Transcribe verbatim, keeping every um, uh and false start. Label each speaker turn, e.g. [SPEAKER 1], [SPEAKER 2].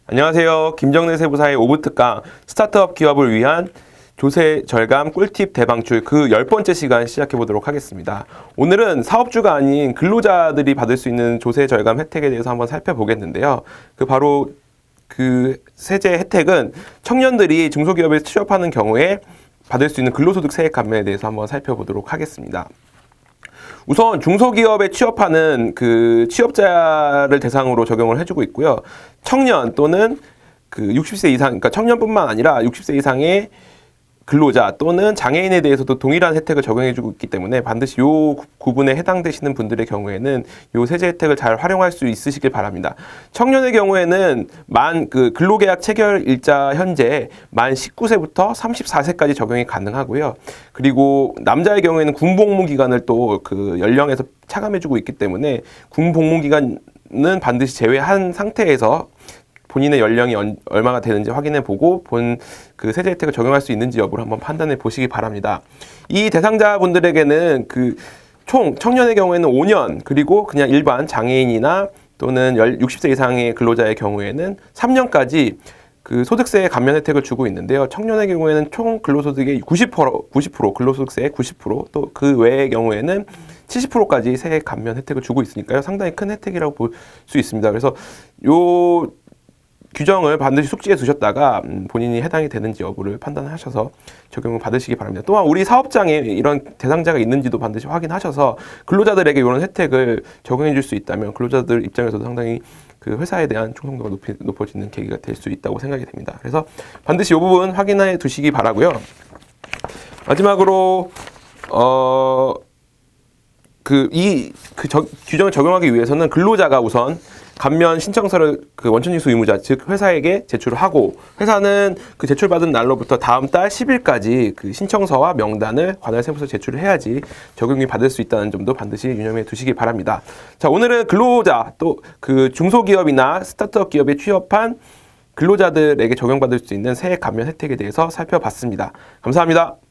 [SPEAKER 1] 안녕하세요. 김정래 세무사의 오 부 특강 스타트업 기업을 위한 조세 절감 꿀팁 대방출 그 열 번째 시간 시작해 보도록 하겠습니다. 오늘은 사업주가 아닌 근로자들이 받을 수 있는 조세 절감 혜택에 대해서 한번 살펴보겠는데요. 그 바로 그 세제 혜택은 청년들이 중소기업에 취업하는 경우에 받을 수 있는 근로소득 세액 감면에 대해서 한번 살펴보도록 하겠습니다. 우선 중소기업에 취업하는 그 취업자를 대상으로 적용을 해주고 있고요. 청년 또는 그 육십 세 이상, 그러니까 청년뿐만 아니라 육십 세 이상의 근로자 또는 장애인에 대해서도 동일한 혜택을 적용해주고 있기 때문에 반드시 요 구분에 해당되시는 분들의 경우에는 요 세제 혜택을 잘 활용할 수 있으시길 바랍니다. 청년의 경우에는 만 그 근로계약 체결 일자 현재 만 십구 세부터 삼십사 세까지 적용이 가능하고요. 그리고 남자의 경우에는 군복무 기간을 또 그 연령에서 차감해주고 있기 때문에 군복무 기간은 반드시 제외한 상태에서 본인의 연령이 얼마가 되는지 확인해 보고 본 그 세제 혜택을 적용할 수 있는지 여부를 한번 판단해 보시기 바랍니다. 이 대상자분들에게는 그 총 청년의 경우에는 오 년, 그리고 그냥 일반 장애인이나 또는 육십 세 이상의 근로자의 경우에는 삼 년까지 그 소득세 감면 혜택을 주고 있는데요. 청년의 경우에는 총 근로소득의 구십 퍼센트, 구십 퍼센트 근로소득세의 구십 퍼센트, 또 그 외의 경우에는 칠십 퍼센트까지 세액 감면 혜택을 주고 있으니까요. 상당히 큰 혜택이라고 볼 수 있습니다. 그래서 요 규정을 반드시 숙지해 두셨다가 본인이 해당이 되는지 여부를 판단하셔서 적용을 받으시기 바랍니다. 또한 우리 사업장에 이런 대상자가 있는지도 반드시 확인하셔서 근로자들에게 이런 혜택을 적용해 줄 수 있다면 근로자들 입장에서도 상당히 그 회사에 대한 충성도가 높이, 높아지는 계기가 될 수 있다고 생각이 됩니다. 그래서 반드시 이 부분 확인해 두시기 바라고요. 마지막으로 어, 그 이 그 규정을 적용하기 위해서는 근로자가 우선 감면 신청서를 그 원천징수 의무자, 즉 회사에게 제출을 하고, 회사는 그 제출받은 날로부터 다음 달 십 일까지 그 신청서와 명단을 관할 세무서에 제출을 해야지 적용이 받을 수 있다는 점도 반드시 유념해 두시기 바랍니다. 자, 오늘은 근로자 또 그 중소기업이나 스타트업 기업에 취업한 근로자들에게 적용받을 수 있는 세액 감면 혜택에 대해서 살펴봤습니다. 감사합니다.